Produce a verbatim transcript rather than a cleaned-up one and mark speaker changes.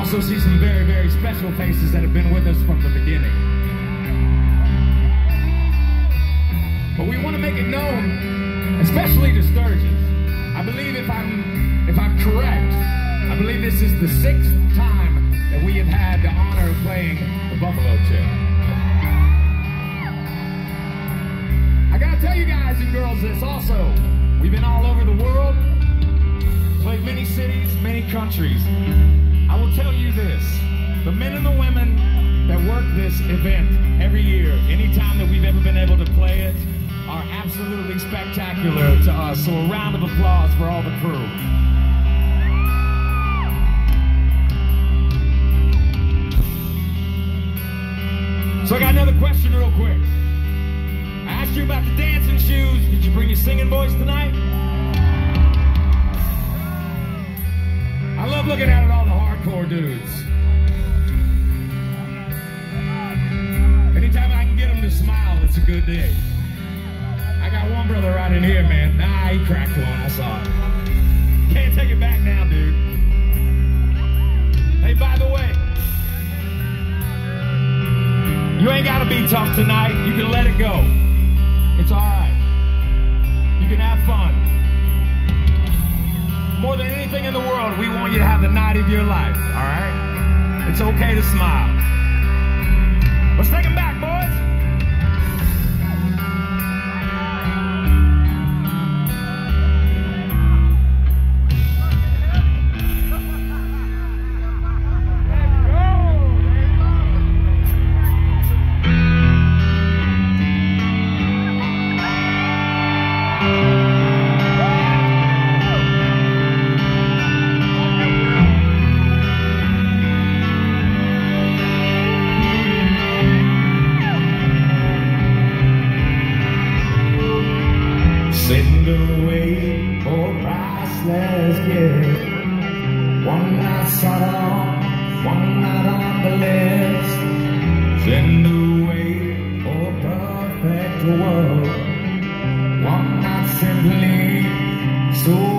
Speaker 1: also see some very, very special faces that have been with us from the beginning. But we want to make it known, especially to Sturgis. I believe if I'm, if I'm correct, I believe this is the sixth time that we have had the honor of playing the Buffalo Chick. I gotta tell you guys and girls this also. We've been all over the world, played many cities, many countries. I will tell you this, the men and the women that work this event every year, anytime that we've ever been able to play it, are absolutely spectacular to us. So a round of applause for all the crew. So I got another question real quick. I asked you about the dancing shoes. Did you bring your singing voice tonight? I love looking out at all the hardcore dudes. Anytime I can get them to smile, it's a good day. I got one brother right in here, man. Nah, he cracked one, I saw it. Can't take it back now, dude. Hey, by the way, you ain't gotta be tough tonight. You can let it go. It's all right. You can have fun. More than anything in the world, we want you to have the night of your life, all right? It's okay to smile. Let's take them back, boys.
Speaker 2: Send away for priceless gift. One night song, one night on the list. Send away for perfect world. One night simply so